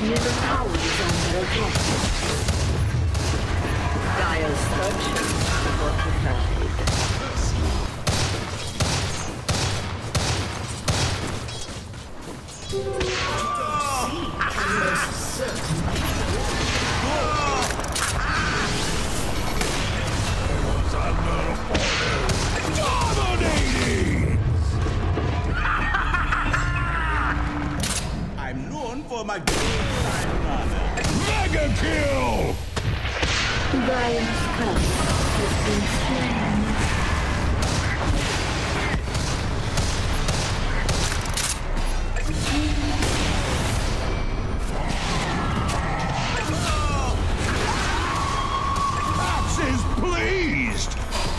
Middle tower is under attack. Dial structure fortified. Dominating! I'm known for my mega kill! Dial's cup has been slain. Axis pleased!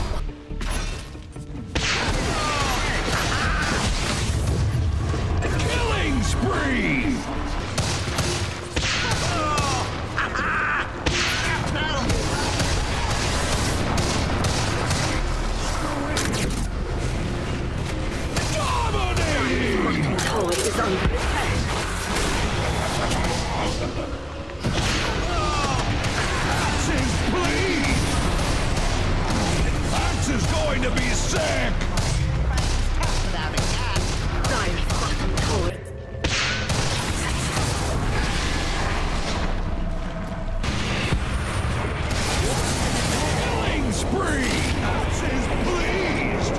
Killing spree! Dominating! Tower is under attack. Axis pleased! Axe is going to be sick! Dial's bottom tower. Killing spree! Axis pleased!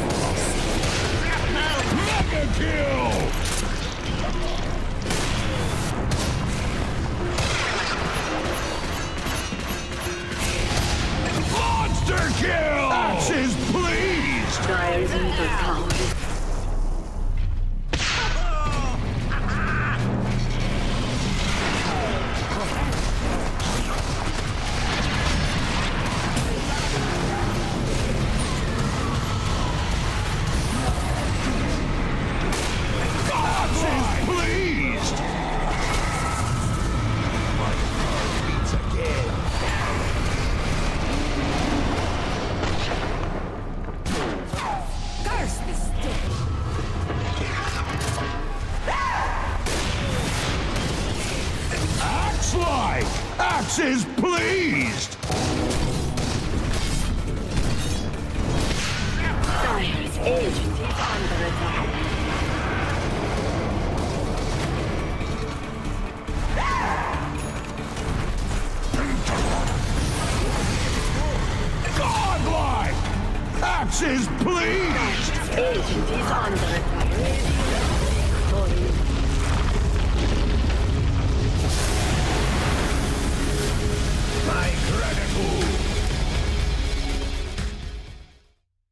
Mega kill! Monster kill! Axis pleased! Dial's middle tower is Axis pleased! Beats again. Curse this stick! Axe-like! Axis pleased! Dial's agent is under attack. Godlike! Axis pleased! Agent is under attack.